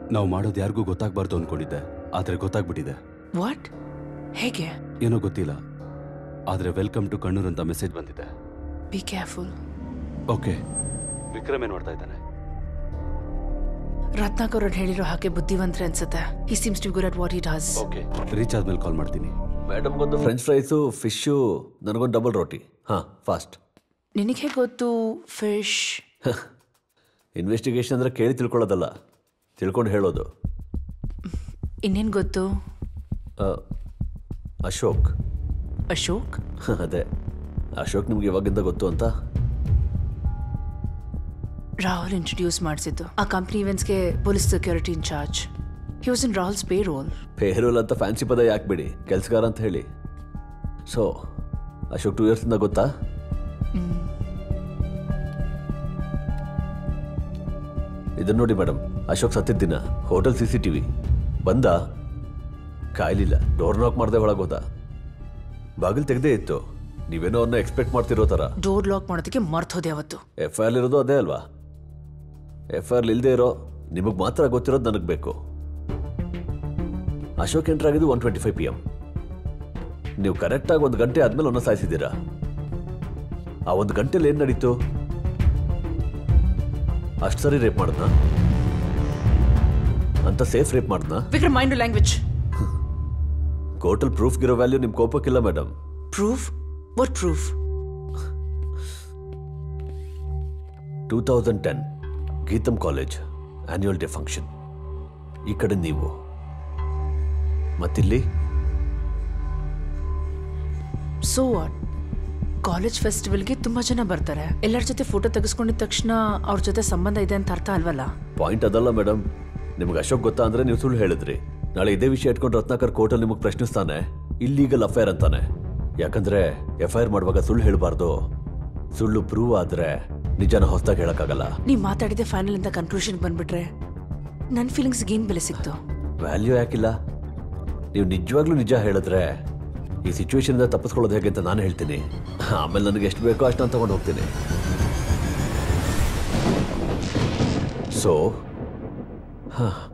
ನಾವು ಮಾಡೋದು ಯಾರಿಗೂ ಗೊತ್ತಾಗಬಾರ್ದು ಅಂದ್ಕೊಂಡಿದ್ದೆ, ಆದರೆ ಗೊತ್ತಾಗ್ಬಿಟ್ಟಿದೆ. ವಾಟ್? ಹೇಗೆ? ಏನೋ ಗೊತ್ತಿಲ್ಲ, ಆದರೆ ವೆಲ್ಕಮ್ ಟು ಕಣ್ಣೂರ್ ಅಂತ ಮೆಸೇಜ್ ಬಂದಿದೆ. Be careful. ಓಕೆ. ವಿಕ್ರಮ್ ಏನು ಮಾಡ್ತಾ ಇದ್ದಾನೆ? ರತ್ನಾಕರ್ ಅವ್ರು ಹೇಳಿರೋ ಹಾಗೆ ಬುದ್ಧಿವಂತರೆ ಅನ್ಸುತ್ತೆ. He seems to good at what he does. Okay, reach ಆದ್ಮೇಲೆ ಕಾಲ್ ಮಾಡ್ತೀನಿ. ಮೇಡಮ್ಗೊಂದು ಫ್ರೆಂಚ್ ಫ್ರೈಸು, ಫಿಶ್ಶು, ನನಗೊಂದು ಡಬಲ್ ರೋಟಿ. ಹಾಂ, ಫಾಸ್ಟ್. ನಿನಗೆ ಹೇಗೆ ಗೊತ್ತು ಫಿಶ್? ಇನ್ವೆಸ್ಟಿಗೇಷನ್ ಅಂದರೆ ಕೇಳಿ ತಿಳ್ಕೊಳ್ಳೋದಲ್ಲ, ತಿಳ್ಕೊಂಡು ಹೇಳೋದು. ಇನ್ನೇನು ಗೊತ್ತು? ಅಶೋಕ್. ಅಶೋಕ್? ಅದೇ, ಅಶೋಕ್ ನಿಮ್ಗೆ ಇವಾಗಿಂದ ಗೊತ್ತು ಅಂತ? ರಾಹುಲ್ ಇಂಟ್ರೊಡ್ಯೂಸ್ ಮಾಡಿಸಿದ್ದು. ಆ ಕಂಪ್ನಿ ಇವೆಂಟ್ಸ್ಗೆ police security incharge. He was in Rahul's payroll. Payroll ಅಂತ ಫ್ಯಾನ್ಸಿ ಪದ ಯಾಕೆ ಬಿಡಿ, ಕೆಲಸಗಾರ ಅಂತ ಹೇಳಿ. ಸೊ ಅಶೋಕ್ 2 ಇಯರ್ಸಿಂದ ಗೊತ್ತಾ? ಇದನ್ನ ನೋಡಿ ಮೇಡಮ್, ಅಶೋಕ್ ಸತ್ತಿದ್ದ ದಿನ ಹೋಟೆಲ್ CCTV ಬಂದ, ಕಾಯ್ಲಿಲ್ಲ, ಡೋರ್ ನಾಕ್ ಮಾಡದೆ ಒಳಗೆ ಹೋದ, ಬಾಗಿಲು ತೆಗೆದೇ ಇತ್ತು. ನೀವೇನೋ ಅವನ್ನ ಎಕ್ಸ್ಪೆಕ್ಟ್ ಮಾಡ್ತಿರೋ ಥರ. ಡೋರ್ ಲಾಕ್ ಮಾಡೋದಕ್ಕೆ ಮರ್ತೋದೆ ಅವತ್ತು. FIR ಇರೋದು ಅದೇ ಅಲ್ವಾ? FIR ಇಲ್ಲದೆ ಇರೋ ನಿಮಗೆ ಮಾತ್ರ ಗೊತ್ತಿರೋದು ನನಗೆ ಬೇಕು. ಅಶೋಕ್ ಎಂಟರ್ ಆಗಿದ್ದು 1:25 PM. ನೀವು ಕರೆಕ್ಟಾಗಿ 1 ಗಂಟೆ ಆದ್ಮೇಲೆ ಅವನ್ನ ಸಾಯಿಸಿದ್ದೀರಾ. ಆ 1 ಗಂಟೆಲಿ ಏನು ನಡೀತು? ಅಷ್ಟು ಸರಿ ರೇಪ್ ಮಾಡಿದ್ನಾ? ಅಂತ ಸೇಫ್ ರೇಪ್ ಮಾಡಿದ್ನಾ? Vikram, mind language. ಕೋರ್ಟಲ್ ಪ್ರೂಫ್ಗಿರೋ ವ್ಯಾಲ್ಯೂ ನಿಮ್ಮ ಕೋಪಕ್ಕಿಲ್ಲ madam. Proof? What proof? 2010 Gitam college annual day function. ಈ ಕಡೆ ನೀವು, ಮತ್ತಿಲ್ಲಿ ಸೋ ವಾಟ್? ಕಾಲೇಜ್ ಫೆಸ್ಟಿವಲ್ಗೆ ತುಂಬಾ ಜನ ಬರ್ತಾರೆ. ಎಲ್ಲರ ಜೊತೆ ಫೋಟೋ ತೆಗೆಸ್ಕೊಂಡಿದ ತಕ್ಷಣ ಅವ್ರ ಜೊತೆ ಸಂಬಂಧ ಇದೆ ಅಂತ ಅರ್ಥ ಅಲ್ವಲ್ಲ? ಪಾಯಿಂಟ್ ಅದಲ್ಲ ಮೇಡಮ್. ನಿಮ್ಗೆ ಅಶೋಕ್ ಗೊತ್ತಾ ಅಂದ್ರೆ ನೀವು ಸುಳ್ಳು ಹೇಳಿದ್ರಿ. ನಾಳೆ ಇದೇ ವಿಷಯ ಇಟ್ಕೊಂಡು ರತ್ನಾಕರ್ ಕೋರ್ಟಲ್ಲಿ ನಿಮಗೆ ಪ್ರಶ್ನಿಸ್ತಾನೆ, ಇಲ್ಲೀಗಲ್ ಅಫೇರ್ ಅಂತಾನೆ. ಯಾಕಂದ್ರೆ FIR ಮಾಡುವಾಗ ಸುಳ್ಳು ಹೇಳಬಾರ್ದು. ಸುಳ್ಳು ಪ್ರೂವ್ ಆದ್ರೆ ನಿಜನ ಹೊಸದಾಗಿ ಹೇಳಕ್ಕಾಗಲ್ಲ. ನೀವು ಮಾತಾಡಿದೆ ಫೈನಲ್ ಅಂತ ಕನ್ಕ್ಲೂಷನ್ ಬಂದ್ಬಿಟ್ರೆ ನನ್ನ ಫೀಲಿಂಗ್ಸ್ಗೆ ಏನು ಬೆಲೆ ಸಿಕ್ತು? ವ್ಯಾಲ್ಯೂ ಯಾಕಿಲ್ಲ? ನೀವು ನಿಜವಾಗ್ಲೂ ನಿಜ ಹೇಳಿದ್ರೆ ಈ ಸಿಚುವೇಶನ್ ಇಂದ ತಪ್ಪಿಸ್ಕೊಳ್ಳೋದು ಹೇಗೆ ಅಂತ ನಾನು ಹೇಳ್ತೀನಿ. ಆಮೇಲೆ ನನಗೆ ಎಷ್ಟು ಬೇಕೋ ಅಷ್ಟು ನಾನು ತಗೊಂಡು ಹೋಗ್ತೀನಿ. ಸೊ